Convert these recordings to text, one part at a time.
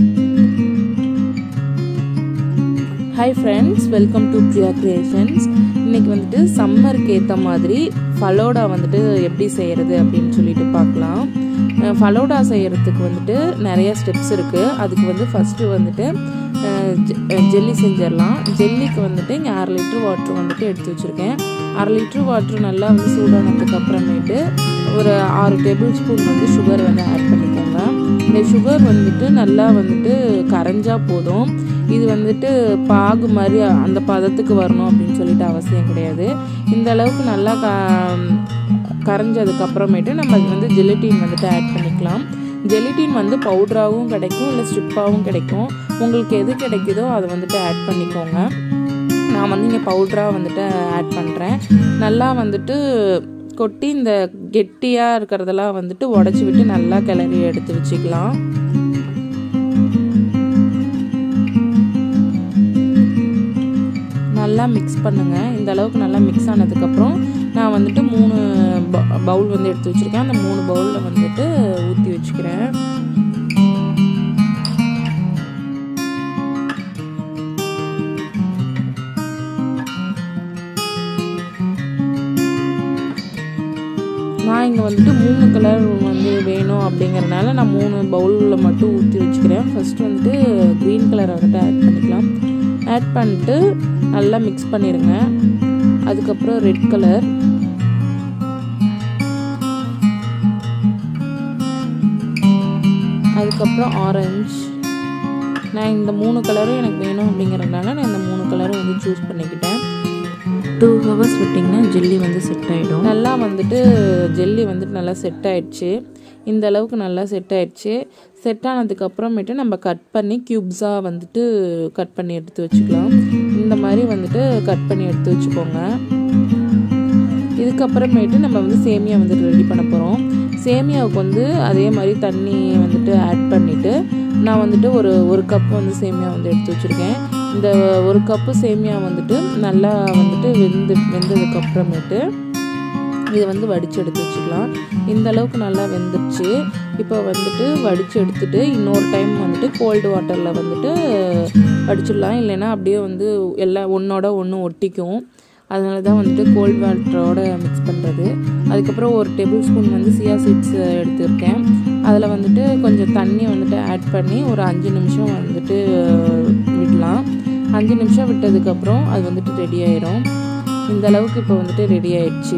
Hi friends, welcome to Chia Creations. இன்னைக்கு வந்துட்டு சம்மருக்கு ஏத்த மாதிரி falooda வந்துட்டு எப்படி செய்யறது அப்படினு சொல்லிட்டு பார்க்கலாம். falooda செய்யறதுக்கு வந்துட்டு நிறைய ஸ்டெப்ஸ் இருக்கு. அதுக்கு வந்து ஃபர்ஸ்ட் வந்துட்டு ஜெல்லி செஞ்சிரலாம். ஜெல்லிக்கு வந்துட்டு இங்க 1/2 லிட்டர் வாட்டர் வந்துட்டு எடுத்து வச்சிருக்கேன். 1/2 லிட்டர் வாட்டர் நல்லா வந்து சூடானதுக்கு அப்புறமேட்டு ஒரு 6 டேபிள் ஸ்பூன் வந்து சுகர் வந்து ஆட் பண்ணிக்கோங்க. இந்த சுகர் வந்துட்டு நல்லா வந்துட்டு கரைஞ்சா போதும். இது வந்துட்டு பாகு மாதிரி அந்த பதத்துக்கு வரணும் அப்படின்னு சொல்லிட்டு அவசியம் கிடையாது. இந்த அளவுக்கு நல்லா கரைஞ்சதுக்கு அப்புறமேட்டு நம்ம வந்து ஜெலட்டின் வந்துட்டு ஆட் பண்ணிக்கலாம். ஜெலட்டின் வந்து பவுடராகவும் கிடைக்கும், இல்லை ஸ்ட்ரிப்பாகவும் கிடைக்கும். உங்களுக்கு எது கிடைக்குதோ அதை வந்துட்டு ஆட் பண்ணிக்கோங்க. நான் வந்து இங்கே பவுடராக வந்துட்டு ஆட் பண்ணுறேன். நல்லா வந்துட்டு கொட்டி இந்த கெட்டியாக இருக்கிறதெல்லாம் வந்துட்டு உடச்சி விட்டு நல்லா கிளறி எடுத்து வச்சுக்கலாம். நல்லா மிக்ஸ் பண்ணுங்கள். இந்த அளவுக்கு நல்லா மிக்ஸ் ஆனதுக்கப்புறம் நான் வந்துட்டு 3 பவுல் வந்து எடுத்து வச்சுருக்கேன். அந்த 3 பவுலில் வந்துட்டு ஊற்றி வச்சுக்கிறேன். நான் இங்கே வந்துட்டு 3 கலர் வந்து வேணும் அப்படிங்கிறதுனால நான் 3 பவுலில் மட்டும் ஊற்றி வச்சுக்கிறேன். ஃபஸ்ட்டு வந்துட்டு க்ரீன் கலரை வந்துட்டு ஆட் பண்ணிக்கலாம். ஆட் பண்ணிட்டு நல்லா மிக்ஸ் பண்ணிடுங்க. அதுக்கப்புறம் ரெட் கலர், அதுக்கப்புறம் ஆரஞ்சு. நான் இந்த 3 கலரும் எனக்கு வேணும் அப்படிங்கிறதுனால நான் இந்த 3 கலரும் வந்து சூஸ் பண்ணிக்கிட்டேன். 2 ஹவர்ஸ் விட்டிங்கன்னா ஜெல்லி வந்து செட் ஆகிடும். நல்லா வந்துட்டு ஜெல்லி வந்துட்டு நல்லா செட் ஆகிடுச்சு. இந்த அளவுக்கு நல்லா செட் ஆகிடுச்சு. செட் ஆனதுக்கப்புறமேட்டு நம்ம கட் பண்ணி க்யூப்ஸாக வந்துட்டு கட் பண்ணி எடுத்து வச்சுக்கலாம். இந்த மாதிரி வந்துட்டு கட் பண்ணி எடுத்து வச்சுக்கோங்க. இதுக்கப்புறமேட்டு நம்ம வந்து சேமியா வந்துட்டு ரெடி பண்ண போகிறோம். சேமியாவுக்கு வந்து அதே மாதிரி தண்ணி வந்துட்டு ஆட் பண்ணிவிட்டு நான் வந்துட்டு ஒரு கப் வந்து சேமியா வந்து எடுத்து வச்சுருக்கேன். இந்த 1 கப்பு சேமியா வந்துட்டு நல்லா வந்துட்டு வெந்ததுக்கப்புறமேட்டு இதை வந்து வடித்து எடுத்து வச்சுக்கலாம். இந்த அளவுக்கு நல்லா வெந்துடுச்சு. இப்போ வந்துட்டு வடித்து எடுத்துட்டு இன்னொரு டைம் வந்துட்டு கோல்டு வாட்டரில் வந்துட்டு வடிச்சிடலாம். இல்லைன்னா அப்படியே வந்து எல்லாம் ஒன்றோட ஒன்று ஒட்டிக்கும். அதனால தான் வந்துட்டு கோல்டு வாட்டரோட மிக்ஸ் பண்ணுறது. அதுக்கப்புறம் 1 டேபிள் ஸ்பூன் வந்து சியா சீட்ஸ் எடுத்துருக்கேன். அதில் வந்துட்டு கொஞ்சம் தண்ணி வந்துட்டு ஆட் பண்ணி ஒரு 5 நிமிஷம் வந்துட்டு விடலாம். 5 நிமிஷம் விட்டதுக்கப்புறம் அது வந்துட்டு ரெடி ஆயிரும். இந்த அளவுக்கு இப்போ வந்துட்டு ரெடி ஆயிடுச்சு.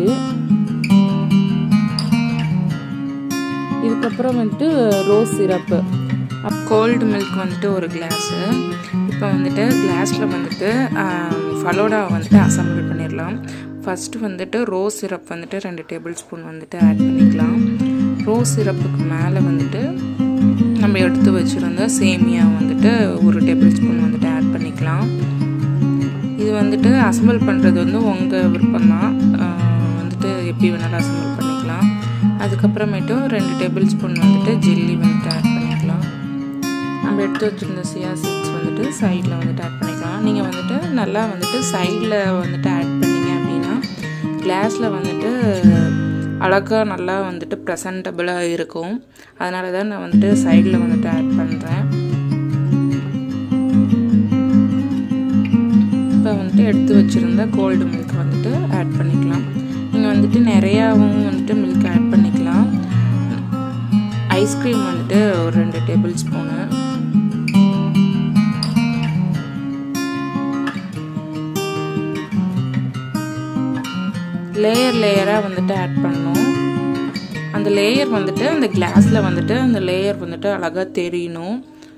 இதுக்கப்புறம் வந்துட்டு ரோஸ் சிரப்பு, கோல்டு மில்க் வந்துட்டு 1 கிளாஸு. இப்போ வந்துட்டு கிளாஸில் வந்துட்டு falooda வந்துட்டு அசம்பிள் பண்ணிடலாம். ஃபஸ்ட்டு வந்துட்டு ரோஸ் சிரப் வந்துட்டு 2 டேபிள் ஸ்பூன் வந்துட்டு ஆட் பண்ணிக்கலாம். ரோஸ் சிரப்புக்கு மேலே வந்துட்டு நம்ம எடுத்து வச்சுருந்த சேமியா வந்துட்டு 1 டேபிள் ஸ்பூன் வந்துட்டு ஆட் பண்ணிக்கலாம். இது வந்துட்டு அசம்பிள் பண்ணுறது வந்து உங்கள் விருப்பம்தான், வந்துட்டு எப்படி வேணாலும் அசம்பிள் பண்ணிக்கலாம். அதுக்கப்புறமேட்டு 2 டேபிள் ஸ்பூன் வந்துட்டு ஜெல்லி வந்துட்டு ஆட் பண்ணிக்கலாம். நம்ம எடுத்து வச்சுருந்த சியா சீட்ஸ் வந்துட்டு சைடில் வந்துட்டு ஆட் பண்ணிக்கலாம். நீங்கள் வந்துட்டு நல்லா வந்துட்டு சைடில் வந்துட்டு ஆட் பண்ணிங்க அப்படின்னா கிளாஸில் வந்துட்டு அழகாக நல்லா வந்துட்டு ப்ரெசன்டபுளாக இருக்கும். அதனால தான் நான் வந்துட்டு சைடில் வந்துட்டு ஆட் பண்ணுறேன். இப்போ வந்துட்டு எடுத்து வச்சுருந்த கோல்டு மில்க் வந்துட்டு ஆட் பண்ணிக்கலாம். நீங்கள் வந்துட்டு நிறையாவும் வந்துட்டு மில்க் ஆட் பண்ணிக்கலாம். ஐஸ்கிரீம் வந்துட்டு ஒரு 2 டேபிள் ஸ்பூனு, லேயராக வந்துட்டு ஆட் பண்ணணும். அந்த லேயர் வந்துட்டு அந்த கிளாஸில் வந்துட்டு அந்த லேயர் வந்துட்டு அழகாக தெரியணும்.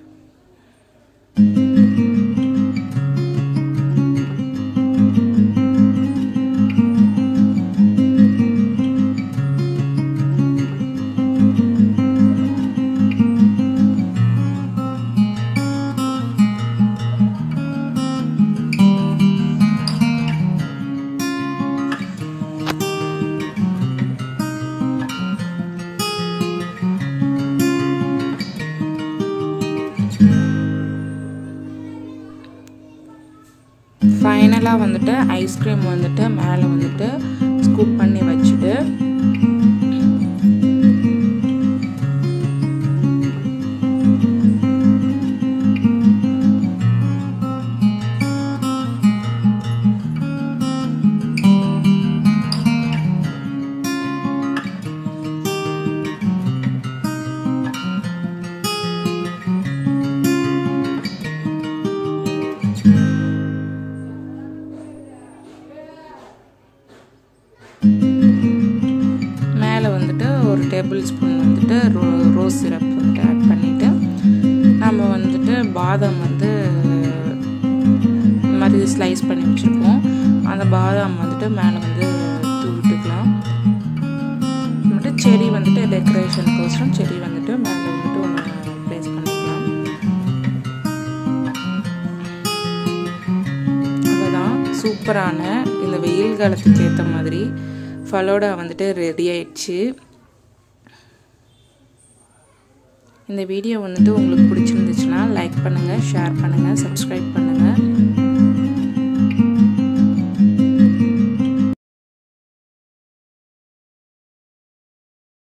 ஃபைனலாக வந்துட்டு ஐஸ்கிரீம் வந்துட்டு மேலே வந்துட்டு ஸ்கூப் பண்ணி வச்சுட்டு நம்ம வந்துட்டு பாதாம் வந்து இந்த மாதிரி ஸ்லைஸ் பண்ணி வச்சுருப்போம். அந்த பாதாம் வந்துட்டு மேலே வந்து தூவிட்டுக்கலாம். மட்டும் செரி வந்துட்டு டெக்கரேஷனுக்கோசரம் செரி வந்துட்டு மேலே வந்துட்டு ஒன்று ப்ளேஸ் பண்ணிக்கலாம். அவ்வளோதான், சூப்பரான இந்த வெயில் காலத்துக்கு ஏற்ற மாதிரி ஃபலோடா வந்துட்டு ரெடி ஆயிடுச்சு. இந்த வீடியோ வந்துட்டு உங்களுக்கு பிடிச்சிருந்தா